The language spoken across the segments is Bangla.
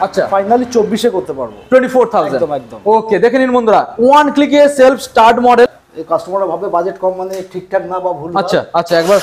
আচ্ছা ফাইনালি 24 এ করতে পারবো 24,000 একদম একদম। ওকে দেখে নিন বন্ধুরা, ওয়ান ক্লিকে সেলফ স্টার্ট মডেল। এই কাস্টমাররা ভাবে বাজেট কম মানে ঠিকঠাক না বা ভুল। আচ্ছা আচ্ছা, একবার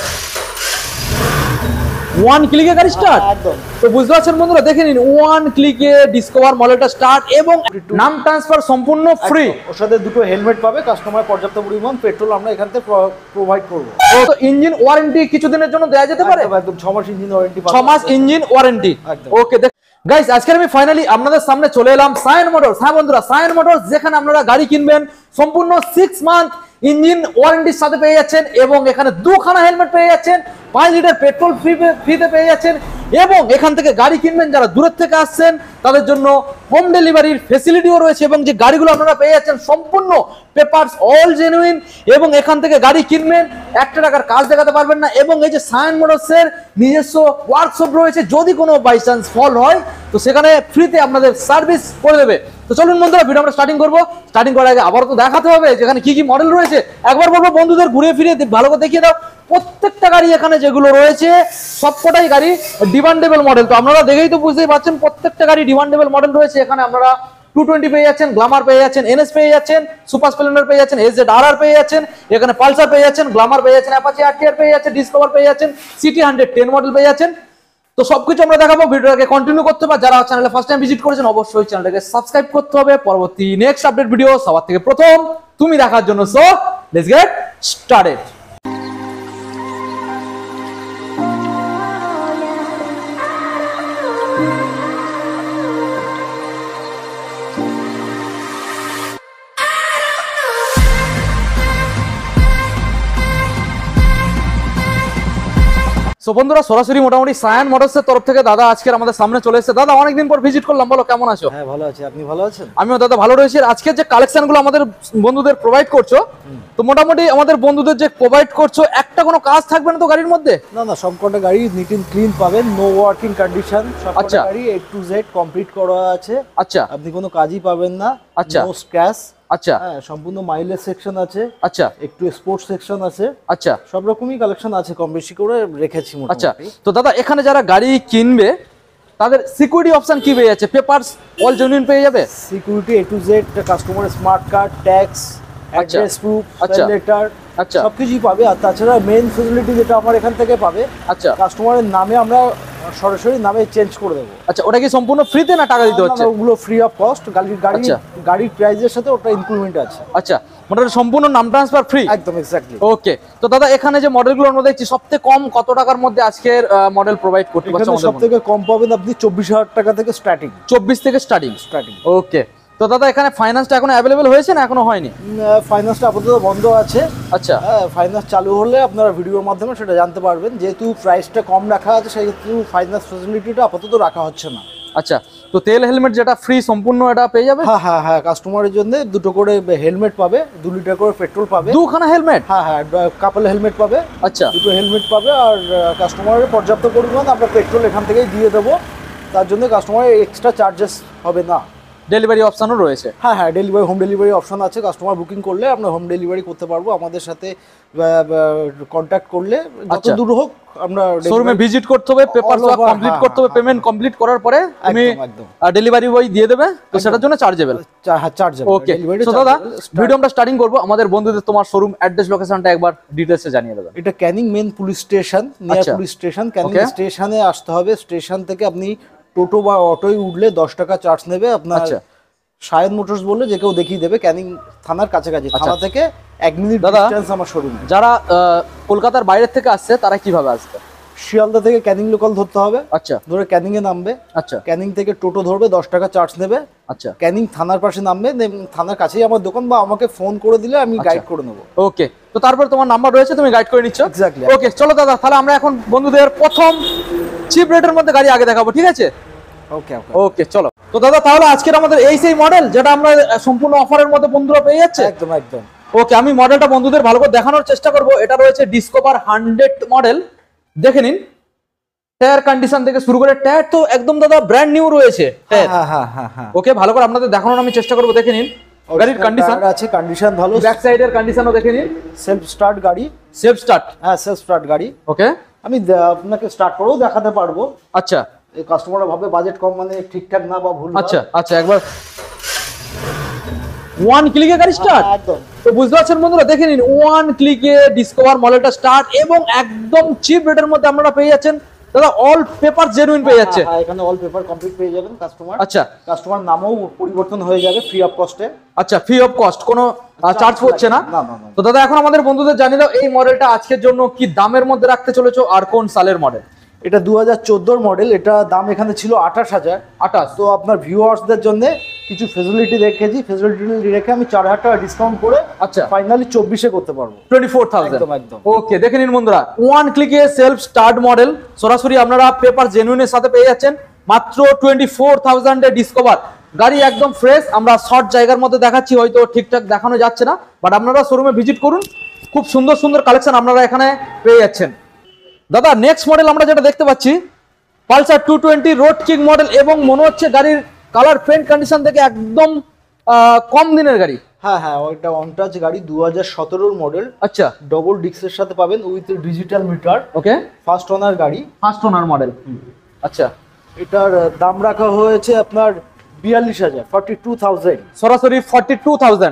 ওয়ান ক্লিকে গাড়ি স্টার্ট একদম। তো বুঝতে পারছেন বন্ধুরা, দেখে নিন ওয়ান ক্লিকে ডিসকভার মডেলটা স্টার্ট এবং নাম ট্রান্সফার সম্পূর্ণ ফ্রি। ওর সাথে দুটো হেলমেট পাবে কাস্টমার, পর্যাপ্ত পরিমাণ পেট্রোল আমরা এখান থেকে প্রোভাইড করবো। তো ইঞ্জিন ওয়ারেন্টি কিছুদিনের জন্য দেওয়া যেতে পারে? একদম 6 মাস ইঞ্জিন ওয়ারেন্টি। 6 মাস ইঞ্জিন ওয়ারেন্টি। ওকে গাইস, আজকে আমি ফাইনালি আপনাদের সামনে চলে এলাম সায়ন মোটরস। হ্যাঁ বন্ধুরা, সায়ন মোটরস যেখানে আপনারা গাড়ি কিনবেন সম্পূর্ণ 6 মান্থ ইঞ্জিন ওয়ারেন্টির সাথে পেয়ে যাচ্ছেন এবং এখানে 2খানা হেলমেট পেয়ে যাচ্ছেন, 5 লিটার পেট্রোল ফ্রিতে পেয়ে যাচ্ছেন এবং এখান থেকে গাড়ি কিনবেন যারা দূরের থেকে আসছেন তাদের জন্য হোম ডেলিভারির ফ্যাসিলিটিও রয়েছে এবং যে গাড়িগুলো আপনারা পেয়ে যাচ্ছেন সম্পূর্ণ পেপারস অল জেনুইন এবং এখান থেকে গাড়ি কিনবেন 1 টাকার কাজ দেখাতে পারবেন না এবং এই যে সায়ন মোটরসের নিজস্ব ওয়ার্কশপ রয়েছে, যদি কোনো বাই চান্স ফল হয় তো সেখানে ফ্রিতে আপনাদের সার্ভিস করে দেবে। তো চলুন বন্ধুরা, ভিডিও আমরা স্টার্টিং করবো। স্টার্টিং করার আগে আবার তো দেখাতে হবে যেখানে কি কি মডেল রয়েছে। একবার বলবো বন্ধুদের ঘুরে ফিরে ভালো করে দেখিয়ে দাও। প্রত্যেকটা গাড়ি এখানে যেগুলো রয়েছে সবকটাই গাড়ি ডিমান্ডেবল মডেল। তো আপনারা দেখেই তো বুঝতেই পারছেন প্রত্যেকটা গাড়ি ডিমান্ডেবল মডেল রয়েছে। এখানে আপনারা 220 পেয়ে যাচ্ছেন, গ্ল্যামার পেয়ে যাচ্ছেন, এনএস পেয়ে যাচ্ছেন, সুপার স্প্লেন্ডার পেয়ে যাচ্ছেন, এজেড-আরআর পেয়ে যাচ্ছেন, এখানে পালসার পেয়ে যাচ্ছেন, গ্ল্যামার পেয়ে যাচ্ছেন, অ্যাপাচি আরটিআর পেয়ে যাচ্ছেন, ডিসকভার পেয়ে যাচ্ছেন, সিটি 110 মডেল পেয়ে যাচ্ছেন। তো সবকিছু আমরা দেখাবো, ভিডিওটাকে কন্টিনিউ করতে হবে। যারা চ্যানেলে ফার্স্ট টাইম ভিজিট করেছেন অবশ্যই চ্যানেলটাকে সাবস্ক্রাইব করতে হবে পরবর্তী নেক্সট আপডেট ভিডিও সবার থেকে প্রথম তুমি দেখার জন্য। So let's get started. তো বন্ধুরা, সরাসরি মোটামুটি সায়ন মোটরসের তরফ থেকে দাদা আজকে আমাদের সামনে চলে এসেছে। দাদা অনেকদিন পর ভিজিট করলাম, বলো কেমন আছো? হ্যাঁ ভালো আছি, আপনি ভালো আছেন? আমিও দাদা ভালো রয়েছি। আজকে যে কালেকশনগুলো আমাদের বন্ধুদের প্রোভাইড করছো, তো মোটামুটি আমাদের বন্ধুদের যে প্রোভাইড করছো একটা কোনো কাজ থাকবে না তো গাড়ির মধ্যে? না না, সবকটা গাড়ি নিট এন্ড ক্লিন পাবেন, নো ওয়ার্কিং কন্ডিশন। আচ্ছা, সবকটা গাড়ি A to Z কমপ্লিট করা আছে। আচ্ছা, আপনি কোনো কাজই পাবেন না। আচ্ছা, নো স্ক্র্যাচ। আচ্ছা, হ্যাঁ, সম্পূর্ণ মাইলেজ সেকশন আছে। আচ্ছা, একটু স্পোর্টস সেকশন আছে। আচ্ছা, সব রকমই কালেকশন আছে, কম বেশি করে রেখেছি মোটামুটি। আচ্ছা, তো দাদা এখানে যারা গাড়ি কিনবে তাদের সিকিউরিটি অপশন কি পেয়ে যাচ্ছে? পেপারস অল জেনুইন পেয়ে যাবে? Security A to Z, customer smart card, tax, address proof, letter, আচ্ছা, সবকিছুই পাবে। আর তাছাড়া মেইন ফ্যাসিলিটি যেটা আমার এখান থেকে পাবে, আচ্ছা, কাস্টমারের নামে আমরা সরাসরি নামে চেঞ্জ করে দেবো। আচ্ছা, ওটা কি সম্পূর্ণ ফ্রিতে না টাকা দিতে হচ্ছে? ওগুলো ফ্রি অফ কস্ট, গাড়ির প্রাইসের সাথে ওটা ইনক্লুডেন্ট আছে। আচ্ছা, মোটামুটি সম্পূর্ণ নাম ট্রান্সফার ফ্রি? একদম এক্স্যাক্টলি। ওকে, তো দাদা এখানে যে মডেলগুলো আমরা দেখছি সবথেকে কম কত টাকার মধ্যে আজকের মডেল প্রোভাইড করতে পারছে? এখানে সবথেকে কম পাবেন আপনি 24,000 টাকা থেকে স্টার্টিং। 24 থেকে স্টার্টিং? ওকে, তো দাদা এখানে ফাইন্যান্সটা এখন অ্যাভেলেবল হয়েছে না এখনো হয়নি? ফাইন্যান্সটা আপাতত বন্ধ আছে। আচ্ছা, হ্যাঁ, ফাইন্যান্স চালু হলে আপনারা ভিডিওর মাধ্যমে সেটা জানতে পারবেন। যেহেতু প্রাইসটা কম রাখা আছে সেহেতু ফাইন্যান্স ফ্যাসিলিটিটা আপাতত রাখা হচ্ছে না। আচ্ছা, তো তেল হেলমেট যেটা ফ্রি সম্পূর্ণ এটা পেয়ে যাবে? হ্যাঁ হ্যাঁ হ্যাঁ, কাস্টমারের জন্য দুটো করে হেলমেট পাবে, 2 লিটার করে পেট্রোল পাবে। 2খানা হেলমেট? হ্যাঁ হ্যাঁ, কাপল হেলমেট পাবে। আচ্ছা, দুটো হেলমেট পাবে আর কাস্টমারের পর্যাপ্ত পরিমাণ আমরা পেট্রোল এখান থেকেই দিয়ে দেবো। তার জন্য কাস্টমারের এক্সট্রা চার্জেস হবে না। ডেলিভারি অপশনও রয়েছে? হ্যাঁ হ্যাঁ, হোম ডেলিভারি অপশন আছে। কাস্টমার বুকিং করলে আমরা হোম ডেলিভারি করতে পারবো। আমাদের সাথে কন্ট্যাক্ট করলে যত দূর হোক আমরা শোরুমে ভিজিট করতে হবে, পেপারস কমপ্লিট করতে হবে, পেমেন্ট কমপ্লিট করার পরে তুমি ডেলিভারি বয় দিয়ে দেবে, তো সেটার জন্য চার্জেবল। হ্যাঁ, চার্জেবল। ওকে, সো দাদা ভিডিও আমরা স্টার্টিং করব। আমাদের বন্ধুদের তোমার শোরুম অ্যাড্রেস লোকেশনটা একবার ডিটেইলসে জানিয়ে দেবেন। এটা Canning main police station, near police station. Canning স্টেশনে আসতে হবে। স্টেশন থেকে আপনি টোটো বা অটোয় উঠলে 10 টাকা চার্জ নেবে আপনার। সায়ন মোটরস বললে যে কেউ দেখিয়ে দেবে। ক্যানিং থানার কাছাকাছি, থানা থেকে 1 মিনিট ডিসটেন্স আমার শোরুম। যারা কলকাতার বাইরে থেকে আসছে তারা কিভাবে আসবে? শিয়ালদা থেকে ক্যানিং লোকাল ধরতে হবে। আচ্ছা, ধরে ক্যানিং এ নামবে। আচ্ছা, ক্যানিং থেকে টোটো ধরবে, 10 টাকা চার্জ নেবে। আচ্ছা, ক্যানিং থানার পাশে নামবে, থানার কাছেই আমার দোকান, বা আমাকে ফোন করে দিলে আমি গাইড করে নেবো। ওকে, তো তারপর তোমার নাম্বার রয়েছে, তুমি গাইড করে নিচ্ছ? এক্স্যাক্টলি। ওকে, চলো দাদা তাহলে আমরা এখন বন্ধুদের প্রথম চিপ রেটের মধ্যে গাড়ি আগে দেখাবো, ঠিক আছে? ওকে ওকে ওকে, চলো। তো দাদা তাহলে আজকের আমাদের এই সেই মডেল যেটা আমরা সম্পূর্ণ অফারের মধ্যে বন্ধুরা পেয়ে যাচ্ছে? একদম একদম। ওকে, আমি মডেলটা বন্ধুদের ভালো করে দেখানোর চেষ্টা করব। এটা রয়েছে ডিসকভার 100 মডেল। দেখে নিন, টায়ার কন্ডিশন থেকে শুরু করে টায়ার তো একদম দাদা ব্র্যান্ড নিউ রয়েছে। হ্যাঁ হ্যাঁ হ্যাঁ হ্যাঁ, ওকে, ভালো করে আপনাদের দেখানোর আমি চেষ্টা করব। দেখে নিন গাড়ির কন্ডিশন আছে, কন্ডিশন ভালো। ব্যাক সাইডের কন্ডিশনও দেখে নিন। সেলফ স্টার্ট গাড়ি। Self start? হ্যাঁ, সেলফ স্টার্ট গাড়ি। ওকে, আমি আপনাকে স্টার্ট করেও দেখাতে পারবো। আচ্ছা, এই কাস্টমাররা ভাবে বাজেট কম মানে ঠিকঠাক না বা ভুল। আচ্ছা আচ্ছা, একবার ওয়ান ক্লিকে গাড়ি স্টার্ট। একদম। তো বুঝতে পারছেন বন্ধুরা, দেখে নিন ওয়ান ক্লিকে ডিসকভার মডেলটা স্টার্ট এবং একদম চিপ রেটের মধ্যে আপনারা পেয়ে যাচ্ছেন দাদা। অল পেপার জেনুইন পেয়ে যাচ্ছে। এখানে অল পেপার কমপ্লিট পেয়ে যাবেন কাস্টমার। আচ্ছা, কাস্টমার নামও পরিবর্তন হয়ে যাবে ফ্রি অফ কস্টে। আচ্ছা, ফ্রি অফ কস্ট, কোনো চার্জ পড়ছে না। তো দাদা এখন আমাদের বন্ধুদের জানিয়ে দাও এই মডেলটা আজকের জন্য কি দামের মধ্যে রাখতে চলেছো আর কোন সালের মডেল? এটা 2014 মডেল। এটা দাম এখানে ছিল 28,000। 28। তো আপনার ভিউয়ার্সদের জন্য কিছু ফেসিলিটি রেখেছি, ফেসিলিটি রেখে আমি 4,000 টাকা ডিসকাউন্ট করে আচ্ছা ফাইনালি 24-এ করতে পারবো। 24,000। একদম একদম। ওকে, দেখে নিন বন্ধুরা, ওয়ান ক্লিকে সেলফ স্টার্ট মডেল সরাসরি আপনারা পেপার জেনুইনের সাথে পেয়ে যাচ্ছেন মাত্র 24,000 এ ডিসকভার। গাড়ি একদম ফ্রেশ। আমরা শর্ট জায়গার মধ্যে দেখাচ্ছি, হয়তো ঠিকঠাক দেখানো যাচ্ছে না, বাট আপনারা শোরুমে ভিজিট করুন, খুব সুন্দর সুন্দর কালেকশন আপনারা এখানে পেয়ে যাচ্ছেন। দাদা নেক্সট মডেল আমরা যেটা দেখতে পাচ্ছি পালসার 220 রোড কিং মডেল এবং মনে হচ্ছে গাড়ির কালার পেন্ট কন্ডিশন থেকে একদম কম দিনের গাড়ি। হ্যাঁ হ্যাঁ, ওইটা অন টাচ গাড়ি 2017 মডেল। আচ্ছা, ডবল ডিস্কের সাথে পাবেন with digital meter. Okay, first owner গাড়ি, ফার্স্ট ওনার মডেল। আচ্ছা, এটার দাম রাখা হয়েছে আপনার 42,000, 42,000। সরাসরি 42,000।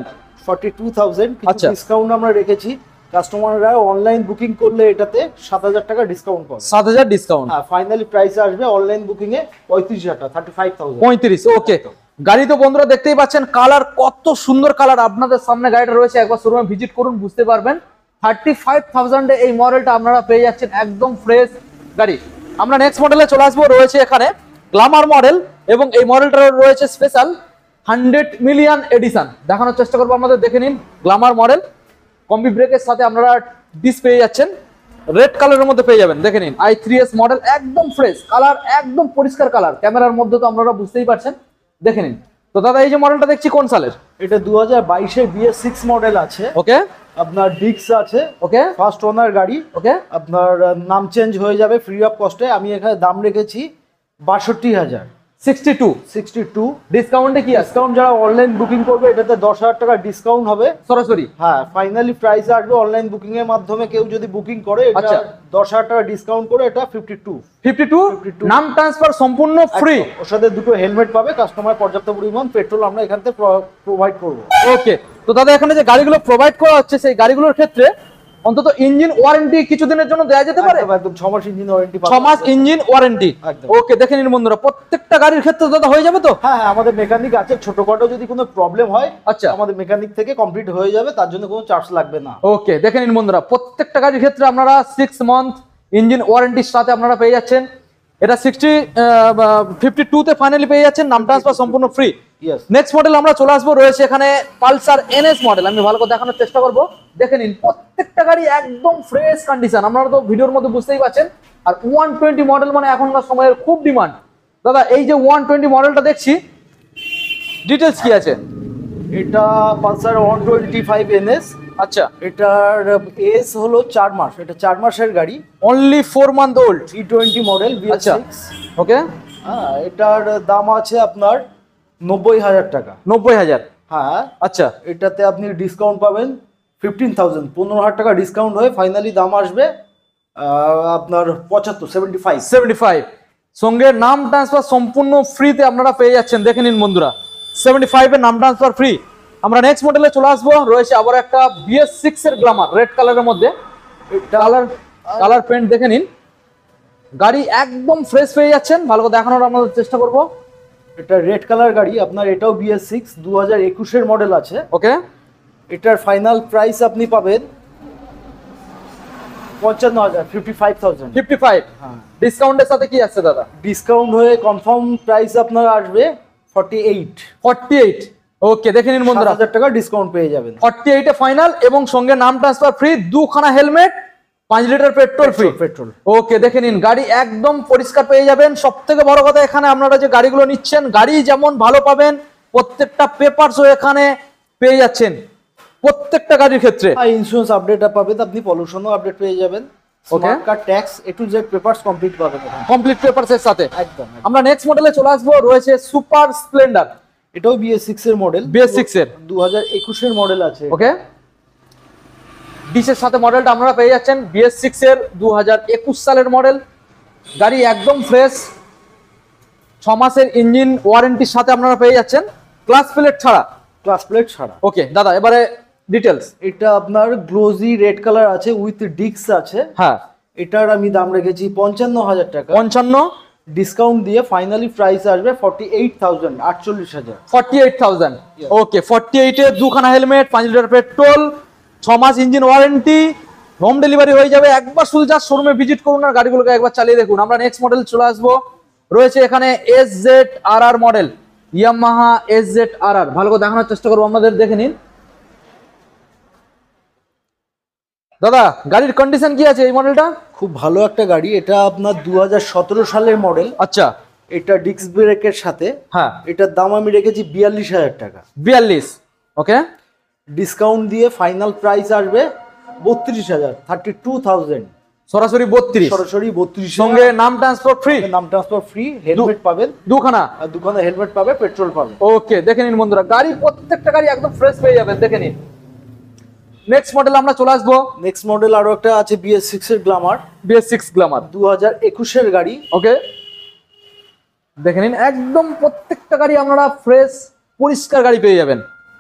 42,000 কিছু আচ্ছা। ডিসকাউন্ট আমরা রেখেছি। কাস্টমাররা অনলাইন বুকিং করলে এটাতে 7,000 টাকা ডিসকাউন্ট পাবে। 7,000 ডিসকাউন্ট। হ্যাঁ, ফাইনালি প্রাইস আসবে অনলাইন বুকিং এ 35,000 টাকা, 35,000। 35। ওকে, গাড়ি তো বন্ধুরা দেখতেই পাচ্ছেন, কালার কত সুন্দর কালার আপনাদের সামনে গাড়িটা রয়েছে, একবার শোরুমে ভিজিট করুন বুঝতে পারবেন। 35,000 এ এই মডেলটা আপনারা পেয়ে যাচ্ছেন একদম ফ্রেশ গাড়ি। আমরা নেক্সট মডেলে চলে আসবো, রয়েছে এখানে গ্ল্যামার মডেল এবং এই মডেলটা রয়েছে স্পেশাল 100 মিলিয়ন এডিশন। দেখানোর চেষ্টা করবো আমাদের, দেখে নিন গ্ল্যামার মডেল। কম্বি ব্রেকের সাথে আপনারা ডিস পেয়ে যাচ্ছেন, রেড কালারের মধ্যে পেয়ে যাবেন। দেখে নিন i3s মডেল, একদম ফ্রেশ কালার, একদম পরিষ্কার কালার। ক্যামেরার মধ্যে তো আপনারা বুঝতেই পারছেন, দেখে নিন। তো দাদা এই যে মডেলটা দেখছি কোন সালের? এটা 2022 এর BS6 মডেল আছে। ওকে, আপনার ডিক্স আছে। ওকে, ফার্স্ট ওনার গাড়ি। ওকে, আপনার নাম চেঞ্জ হয়ে যাবে ফ্রি অফ কস্টে। আমি এখানে দাম রেখেছি 62,000। 62 ডিসকাউন্টে কি আছে? ডিসকাউন্ট যারা অনলাইন বুকিং করবে এটাতে 10,000 টাকা ডিসকাউন্ট হবে সরাসরি। হ্যাঁ, ফাইনালি প্রাইস আসবে অনলাইন বুকিং এর মাধ্যমে কেউ যদি বুকিং করে এটা আচ্ছা। 10,000 টাকা ডিসকাউন্ট করে এটা 52। নাম ট্রান্সফার সম্পূর্ণ ফ্রি। ওর সাথে দুটো হেলমেট পাবে কাস্টমার, পর্যাপ্ত পরিমাণ পেট্রোল আমরা এখান থেকে প্রোভাইড করব। ওকে, তো দাদা এখানে যে গাড়িগুলো প্রোভাইড করা হচ্ছে সেই গাড়িগুলোর ক্ষেত্রে অন্তত ইঞ্জিন ওয়ারেন্টি কিছুদিনের জন্য দেওয়া যেতে পারে। একদম 6 মাস ইঞ্জিন ওয়ারেন্টি 6 মাস ইঞ্জিন ওয়ারেন্টি। ওকে, দেখে নিন বন্ধুরা, প্রত্যেকটা গাড়ির ক্ষেত্রে দাদা হয়ে যাবে তো? হ্যাঁ হ্যাঁ, আমাদের মেকানিক আছে, ছোটখাটো যদি কোনো প্রবলেম হয় আচ্ছা আমাদের মেকানিক থেকে কমপ্লিট হয়ে যাবে, তার জন্য কোনো চার্জ লাগবে না। ওকে, দেখে নিন বন্ধুরা, প্রত্যেকটা গাড়ির ক্ষেত্রে আপনারা 6 মান্থ ইঞ্জিন ওয়ারেন্টির সাথে আপনারা পেয়ে যাচ্ছেন। এটা 52 তে ফাইনালি পেয়ে যাচ্ছেন, নাম ট্রান্সফার সম্পূর্ণ ফ্রি। নেক্সট মডেল আমরা চলে আসবো, রয়েছে এখানে পালসার NS মডেল। আমি ভালো করে দেখানোর চেষ্টা করবো, দেখে নিন প্রত্যেকটা গাড়ি একদম ফ্রেশ কন্ডিশন, আপনারা তো ভিডিওর মধ্যে বুঝতেই পারছেন। আর 120 মডেল মানে এখনকার সময়ের খুব ডিমান্ড। দাদা এই যে 120 মডেলটা দেখছি, ডিটেলস কি আছে? এটা পালসার 125 NS। আচ্ছা, এটার এজ হলো 4 মাস। এটা 4 মাসের গাড়ি, only 4 month old, E20 model আচ্ছা, BS6। ওকে, হ্যাঁ, এটার দাম আছে আপনার 90,000 টাকা। 90,000। হ্যাঁ, আচ্ছা, এটাতে আপনি ডিসকাউন্ট পাবেন 15,000, 15,000 টাকা ডিসকাউন্ট হয়ে ফাইনালি দাম আসবে আপনার 75। সঙ্গে নাম ট্রান্সফার সম্পূর্ণ ফ্রিতে আপনারা পেয়ে যাচ্ছেন। দেখে নিন বন্ধুরা, 75 এর নাম ট্রান্সফার ফ্রি। আমরা নেক্সট মডেলে চলে আসবো, রয়েছে আবার একটা BS6 এর গ্ল্যামার রেড কালারের মধ্যে। কালার পেন্ট দেখে নিন, গাড়ি একদম ফ্রেশ পেয়ে যাচ্ছেন। ভালো করে দেখানোর আমাদের চেষ্টা করব। এটা রেড কালার গাড়ি আপনার, এটাও BS6 2021 এর মডেল আছে। ওকে, এটার ফাইনাল প্রাইস আপনি পাবেন 55,000, 55,000। হ্যাঁ, ডিসকাউন্টের সাথে কি আছে দাদা? ডিসকাউন্ট হয়ে কনফার্ম প্রাইস আপনার আসবে 48। ওকে, দেখে নিন বন্ধুরা, 7,000 টাকা ডিসকাউন্ট পেয়ে যাবেন। 48 এ ফাইনাল এবং সঙ্গে নাম ট্রান্সফার ফ্রি, 2খানা helmet, 5 litre petrol free. Petrol. Okay, দেখে নিন গাড়ি একদম পরিষ্কার পেয়ে যাবেন। সব থেকে বড় কথা, এখানে আপনারা যে গাড়িগুলো নিচ্ছেন গাড়ি যেমন ভালো পাবেন, প্রত্যেকটা পেপারসও এখানে পেয়ে যাচ্ছেন প্রত্যেকটা গাড়ির ক্ষেত্রে। ইন্স্যুরেন্স আপডেট পাবেন আপনি, পলিউশনও আপডেট পেয়ে যাবেন। Okay, smart card, tax, A to Z papers complete পাবেন, কমপ্লিট পেপারসের সাথে। একদম। আমরা নেক্সট মডেলে চলে আসবো, রয়েছে সুপার স্প্লেন্ডার। এটাও BS6 এর মডেল, BS6 এর 2021 এর মডেল আছে। ওকে, ডিসের সাথে মডেলটা আপনারা পেয়ে যাচ্ছেন, BS6 এর 2021 সালের মডেল। গাড়ি একদম ফ্রেশ, 6 মাসের ইঞ্জিন ওয়ারেন্টির সাথে আপনারা পেয়ে যাচ্ছেন, ক্লাস প্লেট ছাড়া। ক্লাস প্লেট ছাড়া। ওকে দাদা, এবারে ডিটেলস। এটা আপনার গ্লোজি রেড কালার আছে, উইথ ডিস্ক আছে। হ্যাঁ, এটার আমি দাম রেখেছি 55,000 টাকা। 55, ডিসকাউন্ট দিয়ে ফাইনালি প্রাইস আসবে 48,000, 48,000। 48,000। ওকে, 48 এ দুখানা হেলমেট, 5 লিটার পেট্রোল, 6 মাস ইঞ্জিন ওয়ারেন্টি, হোম ডেলিভারি হয়ে যাবে। একবার শুধু যা শোরুমে ভিজিট করুন আর গাড়িগুলোকে একবার চালিয়ে দেখুন। আমরা নেক্সট মডেল চলে আসবো। রয়েছে এখানে SZRR মডেল, ইয়ামাহা SZRR। ভালো করে দেখানোর চেষ্টা করবো আমাদের, দেখে নিন দাদা। গাড়ির কন্ডিশন কি আছে এই মডেলটা? খুব ভালো একটা গাড়ি। এটা আপনার 2017 সালের মডেল। আচ্ছা, এটা ডিস্ক ব্রেকের সাথে। হ্যাঁ, এটার দাম আমি রেখেছি 42,000 টাকা। 42। ওকে, ডিসকাউন্ট দিয়ে ফাইনাল প্রাইস আসবে 32,000, 32,000। সরাসরি 32। সরাসরি 32। সঙ্গে নাম ট্রান্সফার ফ্রি। নাম ট্রান্সফার ফ্রি, হেলমেট পাবেন দুখানা, আর দুখানা হেলমেট পাবে, পেট্রোল পাবে। ওকে, দেখে নিন বন্ধুরা, গাড়ি প্রত্যেকটা গাড়ি একদম ফ্রেশ পেয়ে যাবেন, দেখে নিন। নেক্সট মডেল আমরা চলে আসবো। নেক্সট মডেল আরো একটা আছে BS6 এর গ্ল্যামার। BS6 গ্ল্যামার 2021 এর গাড়ি। ওকে, দেখে নিন, একদম প্রত্যেকটা গাড়ি আপনারা ফ্রেশ পরিষ্কার গাড়ি পেয়ে যাবেন।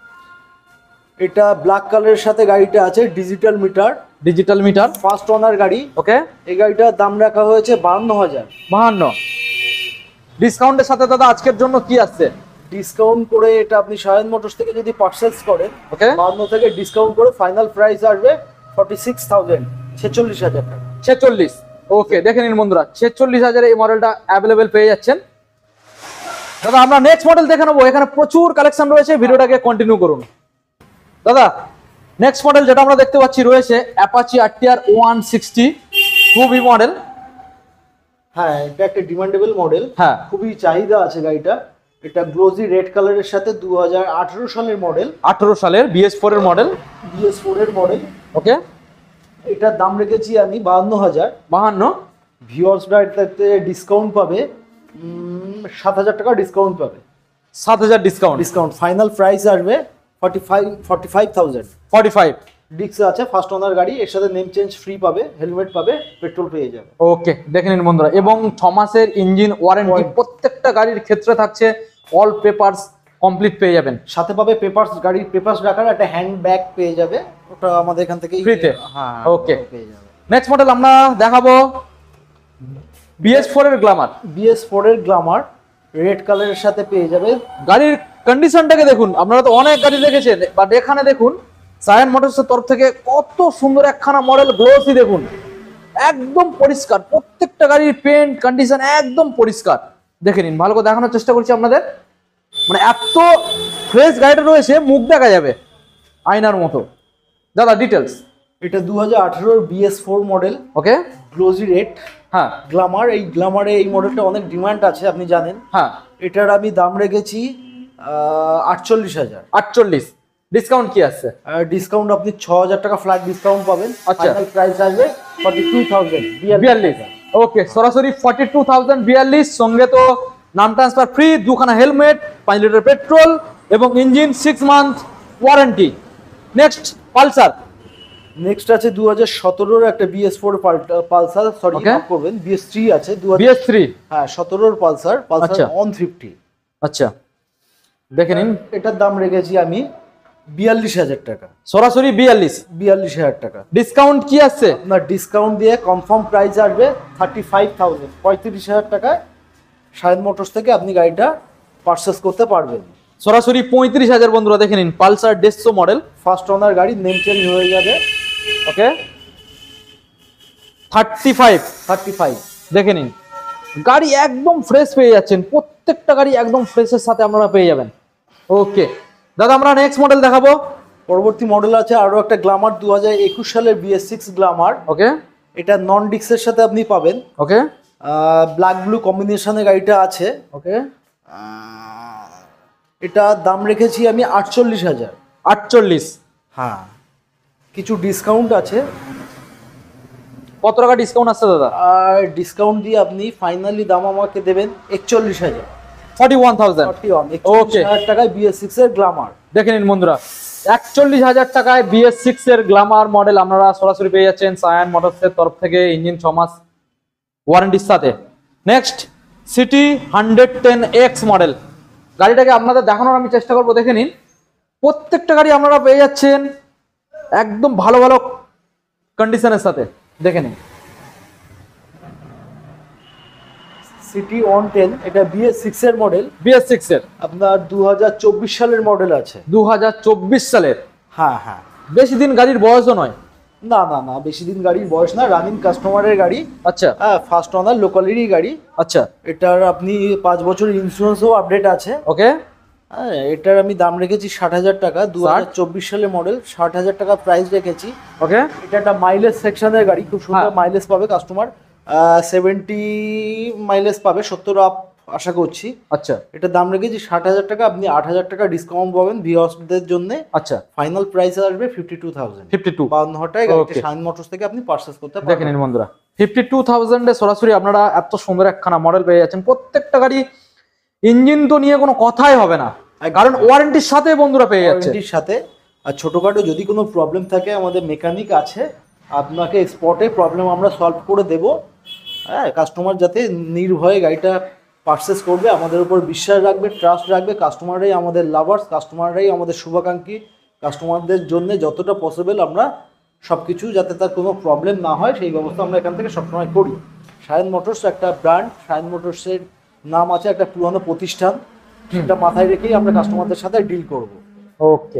এটা ব্ল্যাক কালারের সাথে গাড়িটা আছে, digital meter. Digital meter, first owner গাড়ি। ওকে, এই গাড়িটার দাম রাখা হয়েছে 52,000। 52। ডিসকাউন্টের সাথে দাদা আজকের জন্য কি আসছে? ডিসকাউন্ট করে এটা আপনি সায়ন মোটরস থেকে যদি পারচেজ করেন, ওকে, 52 থেকে ডিসকাউন্ট করে ফাইনাল প্রাইস আসবে 46,000, 46,000 টাকা। 46। ওকে, দেখে নিন বন্ধুরা, 46,000 এই মডেলটা অ্যাভেলেবেল পেয়ে যাচ্ছেন। দাদা আমরা নেক্সট মডেল দেখে নেবো, এখানে প্রচুর কালেকশন রয়েছে, ভিডিওটাকে কন্টিনিউ করুন। দাদা নেক্সট মডেল যেটা আমরা দেখতে পাচ্ছি রয়েছে অ্যাপাচি RTR 160 2B মডেল। হ্যাঁ, এটা একটা ডিমান্ডেবল মডেল। হ্যাঁ, খুবই চাহিদা আছে গাড়িটা। এটা গ্লোজি রেড কালারের সাথে 2018 সালের মডেল। 18 সালের BS4 এর মডেল। BS4 এর মডেল। ওকে, এটার দাম রেখেছি আমি 52,000। 52। ভিউয়ার্সরা এটাতে ডিসকাউন্ট পাবে 7,000 টাকা ডিসকাউন্ট পাবে। 7,000 ডিসকাউন্ট। ডিসকাউন্ট ফাইনাল প্রাইস আসবে 45,000। 45। ডিস্ক আছে, ফার্স্ট ওনার গাড়ি। এর সাথে নেম চেঞ্জ ফ্রি পাবে, হেলমেট পাবে, পেট্রোল পেয়ে যাবে। ওকে, দেখে নিন বন্ধুরা, এবং 6 মাসের ইঞ্জিন ওয়ারেন্টি প্রত্যেকটা গাড়ির ক্ষেত্রে থাকছে। অল পেপারস কমপ্লিট পেয়ে যাবেন। সাথে পাবে পেপারস, গাড়ির পেপারস রাখার একটা হ্যান্ড ব্যাগ পেয়ে যাবে, ওটা আমাদের এখান থেকে ফ্রিতে। হ্যাঁ, ওকে, পেয়ে যাবে। নেক্সট মডেল আমরা দেখাবো BS4 এর গ্ল্যামার। BS4 এর গ্ল্যামার রেড কালারের সাথে পেয়ে যাবে। গাড়ির কন্ডিশনটাকে দেখুন, আপনারা তো অনেক গাড়ি দেখেছেন, বাট এখানে দেখুন সায়ন মোটরসের তরফ থেকে কত সুন্দর একখানা মডেল, গ্লোসি দেখুন, একদম পরিষ্কার। প্রত্যেকটা গাড়ির পেন্ট কন্ডিশন একদম পরিষ্কার, দেখে নিন। ভালো করে দেখানোর চেষ্টা করছি আপনাদের, মানে এত ফ্রেশ গাড়িটা রয়েছে, মুখ দেখা যাবে আয়নার মতো। দাদা ডিটেলস। এটা 2018 BS4 model. Okay, glossy red. হ্যাঁ, গ্ল্যামার। এই গ্ল্যামারে এই মডেলটা অনেক ডিমান্ড আছে, আপনি জানেন। হ্যাঁ, এটার আমি দাম রেখেছি 48,000। 48। ডিসকাউন্ট কি আছে? ডিসকাউন্ট আপনি 6,000 টাকা ফ্ল্যাট ডিসকাউন্ট পাবেন। আচ্ছা, ফাইনাল প্রাইস আসবে 42,000। 42। ওকে, সরাসরি 42,000, 42। সঙ্গে তো নাম ট্রান্সফার ফ্রি, দুখানা হেলমেট, 5 লিটার পেট্রোল এবং engine 6 month warranty. Next Pulsar. Next আছে 2017 একটা BS4 পালসার, সরি মাফ করবেন, BS3 আছে। BS3, হ্যাঁ, 17 পালসার 150। আচ্ছা, দেখে নিন। এটার দাম রেখেছি আমি 42,000 টাকা। সরাসরি 42,000 টাকা। ডিসকাউন্ট কি আছে? আপনার ডিসকাউন্ট দিয়ে কনফার্ম প্রাইস আসবে 35,000, 35,000 টাকায় সায়ন মোটরস থেকে আপনি গাড়িটা পারচেস করতে পারবেন। সরাসরি 35,000 বন্ধুরা, দেখে নিন। পালসার 150 মডেল, ফার্স্ট ওনার গাড়ি, নেম চেঞ্জ হয়ে যাবে। ওকে, 35। দেখে নিন, গাড়ি একদম ফ্রেশ পেয়ে যাচ্ছেন, প্রত্যেকটা গাড়ি একদম ফ্রেশের সাথে আপনারা পেয়ে যাবেন। ওকে দাদা, আমরা নেক্সট মডেল দেখাবো। পরবর্তী মডেল আছে আরো একটা গ্ল্যামার, 2021 সালের BS6 গ্ল্যামার। ওকে, এটা নন ডিক্সের সাথে আপনি পাবেন। ওকে, ব্ল্যাক ব্লু কম্বিনেশনে গাড়িটা আছে। ওকে, এটা দাম রেখেছি আমি 48,000। 48। হ্যাঁ, কিছু ডিসকাউন্ট আছে। কত টাকা ডিসকাউন্ট আসছে দাদা? আর ডিসকাউন্ট দিয়ে আপনি ফাইনালি দাম আমাকে দেবেন 41,000। 41,000। 41,000 টাকায় BS6 এর গ্ল্যামার। দেখে নিন বন্ধুরা, 41,000 টাকায় BS6 এর গ্ল্যামার মডেল আপনারা সরাসরি পেয়ে যাচ্ছেন সায়ন মোটরসের তরফ থেকে, ইঞ্জিন 6 মাস ওয়ারেন্টির সাথে। Next CT 110X model. গাড়িটাকে আপনাদের দেখানোর আমি চেষ্টা করবো, দেখে নিন। প্রত্যেকটা গাড়ি আপনারা পেয়ে যাচ্ছেন একদম ভালো ভালো কন্ডিশনের সাথে, দেখে নিন। সিটি 110, এটা BS6 এর মডেল। BS6 এর আপনার 2024 সালের মডেল আছে। 2024 সালের? হ্যাঁ হ্যাঁ। বেশি দিন গাড়ির বয়সও নয়? না না না, বেশি দিন গাড়ির বয়স না, রানিং কাস্টমারের গাড়ি। আচ্ছা। হ্যাঁ, ফার্স্ট ওনার লোকালেরই গাড়ি। আচ্ছা। এটার আপনি 5 বছর ইন্স্যুরেন্সও আপডেট আছে। ওকে। হ্যাঁ, এটার আমি দাম রেখেছি 60,000 টাকা। 2024 সালের মডেল, 60,000 টাকা প্রাইস রেখেছি। ওকে। এটা একটা মাইলেজ সেকশনের গাড়ি, খুব সুন্দর মাইলেজ পাবে কাস্টমার। 70 মাইলেজ পাবে, 70 আপ আশা করছি। আচ্ছা। এটা দাম রেখেছি 60,000 টাকা, আপনি 8,000 টাকা ডিসকাউন্ট পাবেন ভিউয়ার্সদের জন্য। আচ্ছা। ফাইনাল প্রাইস আসবে 52,000। 52 টাকায় গাড়িটা শাইন মোটরস থেকে আপনি পারচেজ করতে পারবেন। দেখে নিন বন্ধুরা, 52,000 এ সরাসরি আপনারা এত সুন্দর একখানা মডেল পেয়ে যাচ্ছেন। প্রত্যেকটা গাড়ি ইঞ্জিন তো নিয়ে কোনো কথাই হবে না, কারণ ওয়ারেন্টির সাথে বন্ধুরা পেয়ে যাচ্ছে। ওয়ারেন্টির সাথে। আর ছোটখাটো যদি কোনো প্রবলেম থাকে, আমাদের মেকানিক আছে, আপনাকে স্পটে প্রবলেম আমরা সলভ করে দেব। হ্যাঁ, কাস্টমার যাতে নির্ভয়ে গাড়িটা পারচেস করবে, আমাদের উপর বিশ্বাস রাখবে, ট্রাস্ট রাখবে। কাস্টমাররাই আমাদের লাভার্স, কাস্টমাররাই আমাদের শুভাকাঙ্ক্ষী। কাস্টমারদের জন্য যতটা পসিবল আমরা সব কিছু, যাতে তার কোনো প্রবলেম না হয়, সেই ব্যবস্থা আমরা এখান থেকে সবসময় করি। সায়ন মোটরস একটা ব্র্যান্ড, সায়ন মোটরসের নাম আছে, একটা পুরনো প্রতিষ্ঠান, সেটা মাথায় রেখেই আমরা কাস্টমারদের সাথে ডিল করব। ওকে।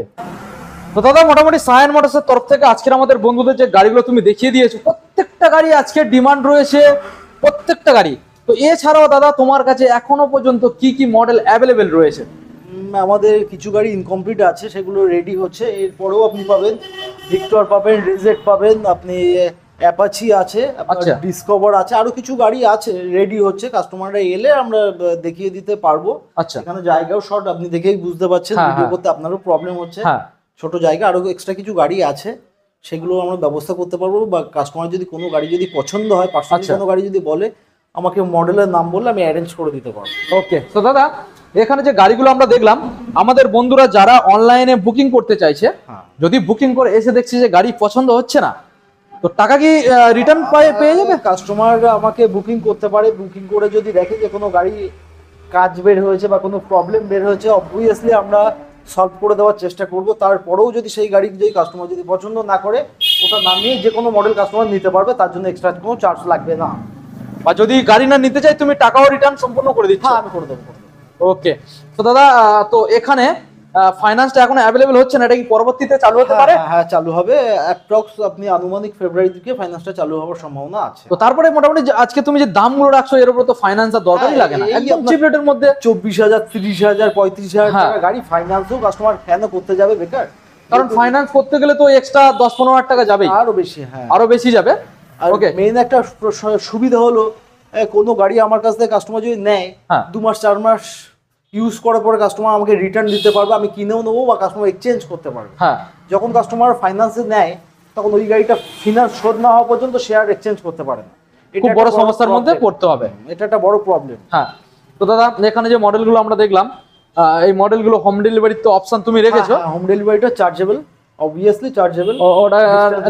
তো দাদা, মোটামুটি সায়ন মোটরসের তরফ থেকে আজকের আমাদের বন্ধুদের যে গাড়িগুলো তুমি দেখিয়ে দিয়েছো, প্রত্যেকটা গাড়ি আজকে ডিমান্ড রয়েছে, প্রত্যেকটা গাড়ি। তো এছাড়াও দাদা তোমার কাছে এখনো পর্যন্ত কি কি মডেল অ্যাভেলেবেল রয়েছে? আমাদের কিছু গাড়ি ইনকমপ্লিট আছে, সেগুলো রেডি হচ্ছে। এরপরেও আপনি পাবেন ভিক্টর পাবেন, রিজেট পাবেন, আপনি অ্যাপাচি আছে, আচ্ছা। ডিসকভার আছে, আরো কিছু গাড়ি আছে রেডি হচ্ছে। কাস্টমাররা এলে আমরা দেখিয়ে দিতে পারবো। আচ্ছা। এখানে জায়গাও শর্ট, আপনি দেখেই বুঝতে পারছেন। ভিডিও করতে আপনারও প্রবলেম হচ্ছে। ছোট জায়গা, আরো এক্সট্রা কিছু গাড়ি আছে, সেগুলো আমরা ব্যবস্থা করতে পারবো। বা কাস্টমার যদি কোনো গাড়ি যদি পছন্দ হয়, পার্সোনালি কোনো গাড়ি যদি বলে, আমাকে মডেলের নাম বললে আমি অ্যারেঞ্জ করে দিতে পারবো। ওকে। তো দাদা, এখানে যে গাড়িগুলো আমরা দেখলাম, আমাদের বন্ধুরা যারা অনলাইনে বুকিং করতে চাইছে, যদি বুকিং করে এসে দেখছে যে গাড়ি পছন্দ হচ্ছে না, তো টাকা কি রিটার্ন পেয়ে যাবে? কাস্টমার আমাকে বুকিং করতে পারে। বুকিং করে যদি দেখে যে কোনো গাড়ি কাজ বের হয়েছে বা কোনো প্রবলেম বের হয়েছে, অবভিয়াসলি আমরা সলভ করে দেওয়ার চেষ্টা করব। তারপরেও যদি সেই গাড়ি যদি কাস্টমার যদি পছন্দ না করে, ওটা নামিয়ে যে কোনো মডেল কাস্টমার নিতে পারবে, তার জন্য এক্সট্রা কোনো চার্জ লাগবে না। বা যদি গাড়ি না নিতে চাই, তুমি টাকাও রিটার্ন সম্পূর্ণ করে দিচ্ছ? হ্যাঁ, আমি করে দেবো। ওকে। তো দাদা, তো এখানে ফাইন্যান্সটা এখন অ্যাভেলেবল হচ্ছে না, এটা কি পরবর্তীতে চালু হতে পারে? হ্যাঁ, চালু হবে। অ্যাপ্রক্স আপনি আনুমানিক ফেব্রুয়ারি থেকে ফাইন্যান্সটা চালু হওয়ার সম্ভাবনা আছে। তো তারপরে মোটামুটি আজকে তুমি যে দামগুলো রাখছো, এর উপর তো ফাইন্যান্স আর দরকারই লাগে না, একদম চিপ রেটের মধ্যে। 24,000, 30,000, 35,000 টাকা গাড়ি ফাইন্যান্সও কাস্টমার কেন করতে যাবে বেকার? কারণ ফাইন্যান্স করতে গেলে তো এক্সট্রা 10-15,000 টাকা যাবেই, আরো বেশি। হ্যাঁ, আরো বেশি যাবে। ওকে। মেইন একটা সুবিধা হলো, কোনো গাড়ি আমার কাছ থেকে কাস্টমার যদি নেয়, 2 মাস 4 মাস ইউজ করার পরে কাস্টমার আমাকে রিটার্ন দিতে পারবে, আমি কিনেও নেবো বা কাস্টমার এক্সচেঞ্জ করতে পারবে। যখন কাস্টমার ফাইন্যান্সে নেয়, তখন ওই গাড়িটা ফিনান্স শোধ না হওয়া পর্যন্ত শেয়ার এক্সচেঞ্জ করতে পারে না। খুব বড় সমস্যার মধ্যে পড়তে হবে। এটা একটা বড় প্রবলেম। হ্যাঁ। তো দাদা, এখানে যে মডেলগুলো আমরা দেখলাম, এই মডেলগুলো হোম ডেলিভারির তো অপশন তুমি রেখেছো? হোম ডেলিভারিটা চার্জেবল, অবভিয়াসলি চার্জেবল। ওটা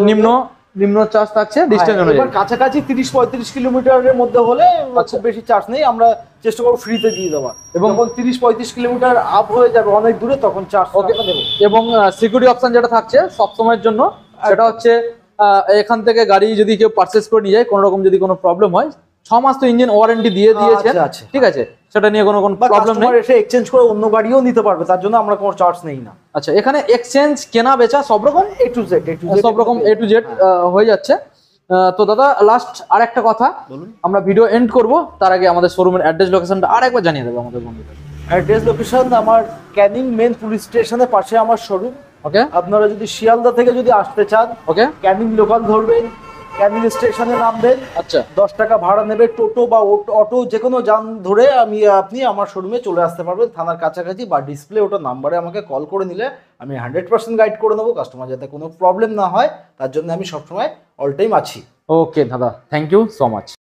নিম্ন চার্জ থাকছে ডিসটেন্স অনুযায়ী। এবার কাছাকাছি 30-35 কিলোমিটারের মধ্যে হলে খুব বেশি চার্জ নেই, আমরা চেষ্টা করব ফ্রিতে দিয়ে দেওয়ার। এবং যখন 30-35 কিলোমিটার আপ হয়ে যাবে অনেক দূরে, তখন চার্জ দেব। এবং সিকিউরিটি অপশন যেটা থাকছে সব সময়ের জন্য, সেটা হচ্ছে এখান থেকে গাড়ি যদি কেউ পারচেজ করে নিয়ে যায়, কোনো রকম যদি কোনো প্রবলেম হয়, 6 মাস তো ইঞ্জিন ওয়ারেন্টি দিয়ে দিয়েছে, ঠিক আছে, সেটা নিয়ে কোনো প্রবলেম নেই। এসে এক্সচেঞ্জ করে অন্য গাড়িও নিতে পারবে, তার জন্য আমরা কোনো চার্জ নেই না। আচ্ছা, এখানে এক্সচেঞ্জ কেনা বেচা সব রকম A to Z, সব রকম A to Z হয়ে যাচ্ছে। তো দাদা, লাস্ট আর একটা কথা, আমরা ভিডিও এন্ড করব, তার আগে আমাদের শোরুমের অ্যাড্রেস লোকেশনটা আরেকবার জানিয়ে দেবো আমাদের বন্ধুদের। অ্যাড্রেস লোকেশন আমার ক্যানিং মেন পুলিশ স্টেশনের পাশে আমার শোরুম। ওকে। আপনারা যদি শিয়ালদা থেকে যদি আসতে চান, ওকে, ক্যানিং লোকাল ধরবেন, ক্যানিং স্টেশনে নামবেন। আচ্ছা। 10 টাকা ভাড়া নেবে, টোটো বা অটো যে কোনো যান ধরে আপনি আমার শোরুমে চলে আসতে পারবেন, থানার কাছাকাছি, বা ডিসপ্লে ওটা নাম্বারে আমাকে কল করে নিলে আমি 100% গাইড করে নেবো। কাস্টমার যাতে কোনো প্রবলেম না হয়, তার জন্য আমি সবসময় অল টাইম আছি। ওকে দাদা, থ্যাংক ইউ সো মাচ।